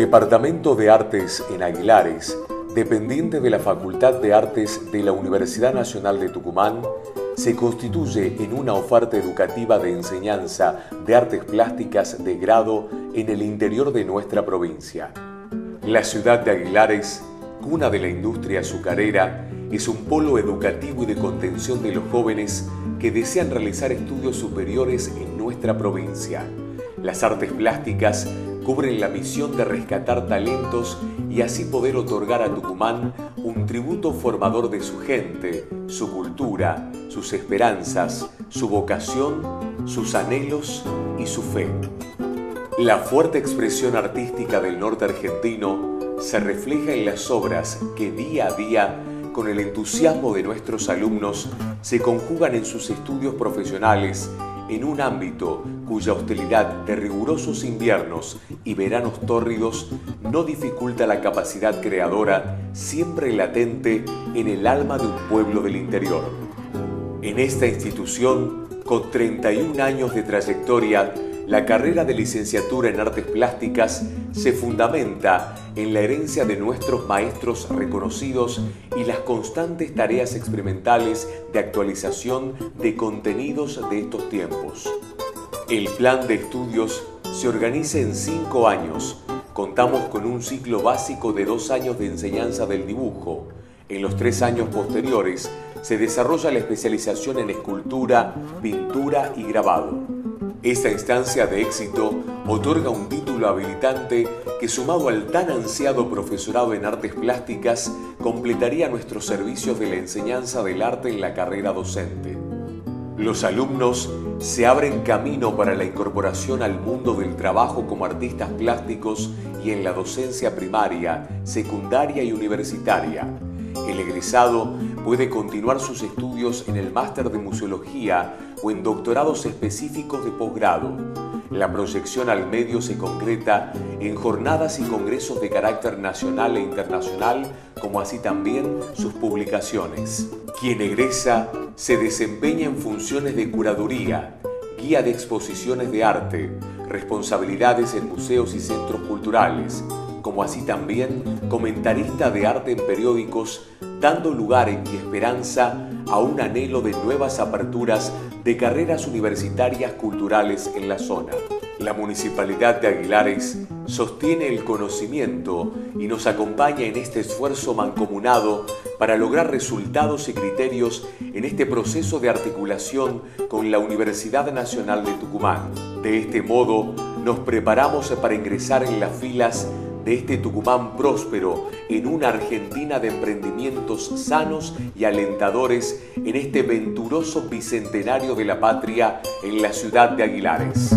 Departamento de Artes en Aguilares, dependiente de la Facultad de Artes de la Universidad Nacional de Tucumán, se constituye en una oferta educativa de enseñanza de artes plásticas de grado en el interior de nuestra provincia. La ciudad de Aguilares, cuna de la industria azucarera, es un polo educativo y de contención de los jóvenes que desean realizar estudios superiores en nuestra provincia. Las artes plásticas cubren la misión de rescatar talentos y así poder otorgar a Tucumán un tributo formador de su gente, su cultura, sus esperanzas, su vocación, sus anhelos y su fe. La fuerte expresión artística del norte argentino se refleja en las obras que día a día, con el entusiasmo de nuestros alumnos, se conjugan en sus estudios profesionales en un ámbito cuya hostilidad de rigurosos inviernos y veranos tórridos no dificulta la capacidad creadora siempre latente en el alma de un pueblo del interior. En esta institución, con 31 años de trayectoria, la carrera de licenciatura en artes plásticas se fundamenta en la herencia de nuestros maestros reconocidos y las constantes tareas experimentales de actualización de contenidos de estos tiempos. El plan de estudios se organiza en 5 años. Contamos con un ciclo básico de 2 años de enseñanza del dibujo. En los 3 años posteriores se desarrolla la especialización en escultura, pintura y grabado. Esta instancia de éxito otorga un título habilitante que, sumado al tan ansiado profesorado en artes plásticas, completaría nuestros servicios de la enseñanza del arte en la carrera docente. Los alumnos se abren camino para la incorporación al mundo del trabajo como artistas plásticos y en la docencia primaria, secundaria y universitaria. El egresado puede continuar sus estudios en el máster de museología o en doctorados específicos de posgrado. La proyección al medio se concreta en jornadas y congresos de carácter nacional e internacional, como así también sus publicaciones. Quien egresa se desempeña en funciones de curaduría, guía de exposiciones de arte, responsabilidades en museos y centros culturales, como así también comentarista de arte en periódicos, dando lugar y esperanza a un anhelo de nuevas aperturas de carreras universitarias culturales en la zona. La Municipalidad de Aguilares sostiene el conocimiento y nos acompaña en este esfuerzo mancomunado para lograr resultados y criterios en este proceso de articulación con la Universidad Nacional de Tucumán. De este modo, nos preparamos para ingresar en las filas de este Tucumán próspero en una Argentina de emprendimientos sanos y alentadores en este venturoso bicentenario de la patria en la ciudad de Aguilares.